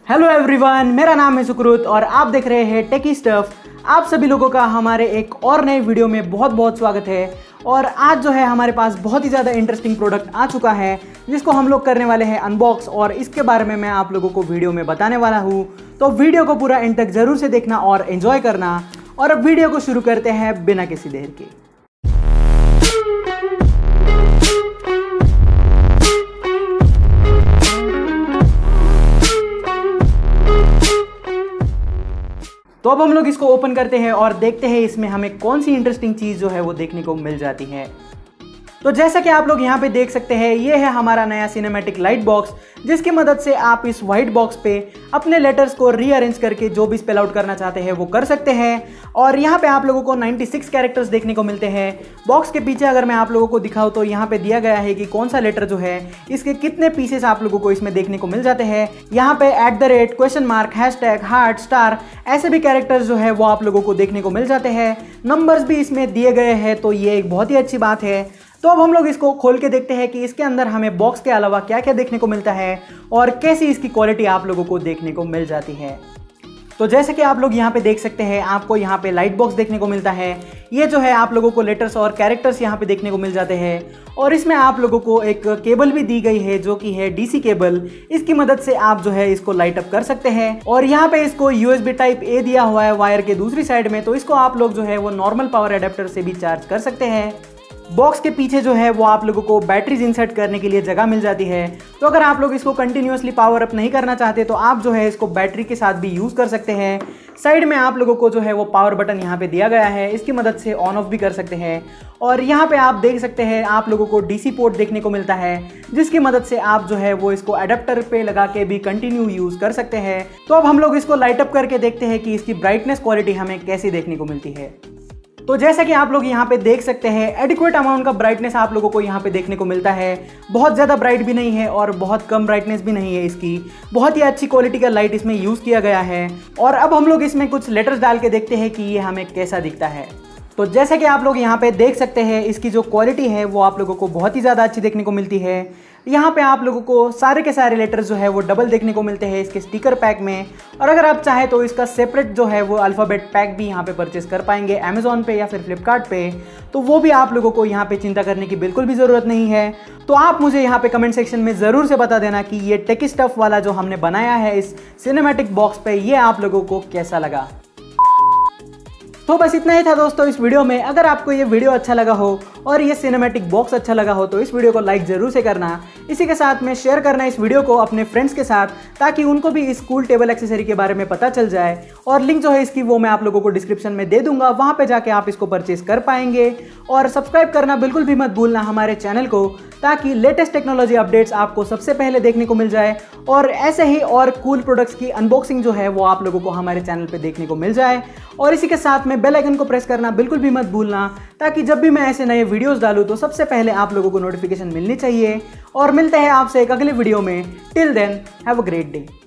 Hello everyone, मेरा नाम है सुकृत और आप देख रहे हैं टेकी स्टफ। आप सभी लोगों का हमारे एक और नए वीडियो में बहुत बहुत स्वागत है। और आज जो है हमारे पास बहुत ही ज़्यादा इंटरेस्टिंग प्रोडक्ट आ चुका है जिसको हम लोग करने वाले हैं अनबॉक्स, और इसके बारे में मैं आप लोगों को वीडियो में बताने वाला हूँ। तो वीडियो को पूरा एंड तक ज़रूर से देखना और एंजॉय करना। और अब वीडियो को शुरू करते हैं बिना किसी देर के। तो अब हम लोग इसको ओपन करते हैं और देखते हैं इसमें हमें कौन सी इंटरेस्टिंग चीज़ जो है वो देखने को मिल जाती है। तो जैसा कि आप लोग यहाँ पे देख सकते हैं, ये है हमारा नया सिनेमैटिक लाइट बॉक्स, जिसकी मदद से आप इस वाइट बॉक्स पे अपने लेटर्स को रीअरेंज करके जो भी स्पेल आउट करना चाहते हैं वो कर सकते हैं। और यहाँ पे आप लोगों को 96 कैरेक्टर्स देखने को मिलते हैं। बॉक्स के पीछे अगर मैं आप लोगों को दिखाऊँ तो यहाँ पे दिया गया है कि कौन सा लेटर जो है इसके कितने पीसेस आप लोगों को इसमें देखने को मिल जाते हैं। यहाँ पे @ question mark, hashtag, heart, star ऐसे भी कैरेक्टर्स जो है वो आप लोगों को देखने को मिल जाते हैं। नंबर्स भी इसमें दिए गए हैं, तो ये एक बहुत ही अच्छी बात है। तो अब हम लोग इसको खोल के देखते हैं कि इसके अंदर हमें बॉक्स के अलावा क्या क्या देखने को मिलता है और कैसी इसकी क्वालिटी आप लोगों को देखने को मिल जाती है। तो जैसे कि आप लोग यहाँ पे देख सकते हैं, आपको यहाँ पे लाइट बॉक्स देखने को मिलता है। ये जो है आप लोगों को लेटर्स और कैरेक्टर्स यहाँ पे देखने को मिल जाते हैं। और इसमें आप लोगों को एक केबल भी दी गई है जो कि है DC केबल। इसकी मदद से आप जो है इसको लाइट अप कर सकते हैं। और यहाँ पे इसको USB टाइप A दिया हुआ है वायर के दूसरी साइड में, तो इसको आप लोग जो है वो नॉर्मल पावर एडेप्टर से भी चार्ज कर सकते हैं। बॉक्स के पीछे जो है वो आप लोगों को बैटरीज इंसर्ट करने के लिए जगह मिल जाती है। तो अगर आप लोग इसको कंटिन्यूअसली पावर अप नहीं करना चाहते तो आप जो है इसको बैटरी के साथ भी यूज़ कर सकते हैं। साइड में आप लोगों को जो है वो पावर बटन यहाँ पे दिया गया है, इसकी मदद से ऑन ऑफ भी कर सकते हैं। और यहाँ पे आप देख सकते हैं आप लोगों को DC पोर्ट देखने को मिलता है, जिसकी मदद से आप जो है वो इसको एडेप्टर पे लगा के भी कंटिन्यू यूज़ कर सकते हैं। तो अब हम लोग इसको लाइट अप करके देखते हैं कि इसकी ब्राइटनेस क्वालिटी हमें कैसी देखने को मिलती है। तो जैसा कि आप लोग यहाँ पे देख सकते हैं, एडिक्वेट अमाउंट का ब्राइटनेस आप लोगों को यहाँ पे देखने को मिलता है। बहुत ज़्यादा ब्राइट भी नहीं है और बहुत कम ब्राइटनेस भी नहीं है इसकी। बहुत ही अच्छी क्वालिटी का लाइट इसमें यूज़ किया गया है। और अब हम लोग इसमें कुछ लेटर्स डाल के देखते हैं कि ये हमें कैसा दिखता है। तो जैसा कि आप लोग यहाँ पे देख सकते हैं, इसकी जो क्वालिटी है वो आप लोगों को बहुत ही ज़्यादा अच्छी देखने को मिलती है। यहाँ पे आप लोगों को सारे के सारे लेटर्स जो है वो डबल देखने को मिलते हैं इसके स्टिकर पैक में। और अगर आप चाहें तो इसका सेपरेट जो है वो अल्फ़ाबेट पैक भी यहाँ पे परचेस कर पाएंगे अमेज़ॉन पे या फिर फ्लिपकार्ट पे। तो वो भी आप लोगों को यहाँ पे चिंता करने की बिल्कुल भी ज़रूरत नहीं है। तो आप मुझे यहाँ पे कमेंट सेक्शन में ज़रूर से बता देना कि ये टेकी स्टफ वाला जो हमने बनाया है इस सिनेमैटिक बॉक्स पे, ये आप लोगों को कैसा लगा। तो बस इतना ही था दोस्तों इस वीडियो में। अगर आपको ये वीडियो अच्छा लगा हो और ये सिनेमैटिक बॉक्स अच्छा लगा हो तो इस वीडियो को लाइक ज़रूर से करना। इसी के साथ में शेयर करना इस वीडियो को अपने फ्रेंड्स के साथ, ताकि उनको भी इस कूल टेबल एक्सेसरी के बारे में पता चल जाए। और लिंक जो है इसकी वो मैं आप लोगों को डिस्क्रिप्शन में दे दूंगा, वहाँ पे जाके आप इसको परचेज कर पाएंगे। और सब्सक्राइब करना बिल्कुल भी मत भूलना हमारे चैनल को, ताकि लेटेस्ट टेक्नोलॉजी अपडेट्स आपको सबसे पहले देखने को मिल जाए। और ऐसे ही और कूल प्रोडक्ट्स की अनबॉक्सिंग जो है वो आप लोगों को हमारे चैनल पे देखने को मिल जाए। और इसी के साथ में बेल आइकन को प्रेस करना बिल्कुल भी मत भूलना, ताकि जब भी मैं ऐसे नए वीडियोस डालूं तो सबसे पहले आप लोगों को नोटिफिकेशन मिलनी चाहिए। और मिलते हैं आपसे एक अगले वीडियो में। Till then have a great day.